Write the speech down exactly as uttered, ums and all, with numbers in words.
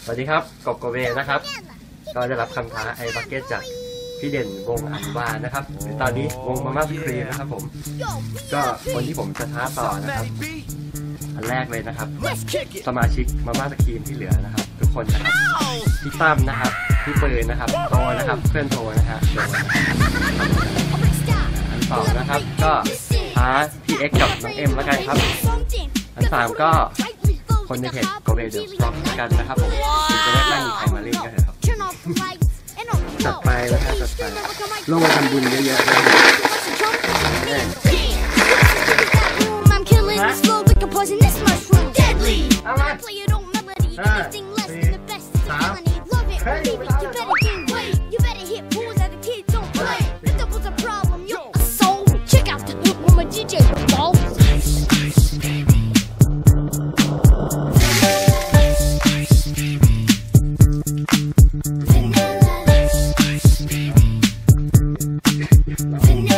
วัสดีครับกบโกเบนะครับก็ได้รับคำท้าไอ้บักเก็ตจากพี่เด่นวงอันวานะครับตอนนี้วงมาม่าสครีมนะครับผมก็คนที่ผมจะท้าต่อนะครับอันแรกเลยนะครับสมาชิกมาม่าสครีมที่เหลือนะครับทุกคนนะครับพี่ตั้มนะครับพี่ปืนนะครับโตนะครับเพื่อนโตนะฮะโดนอันสองนะครับก็ท้าพี่เอ็กกับน้องเอ็มแล้วกันครับอันสามก็คนในเพจโกเบเดอร์สต็อกกันนะครับผมจะได้ไม่มีใครมาเล่นกันครับจัดไปแล้วครับจัดไปลงมาทำบุญเยอะๆเลยเอามาห้าสี่สามเฮ้ยไม่ได้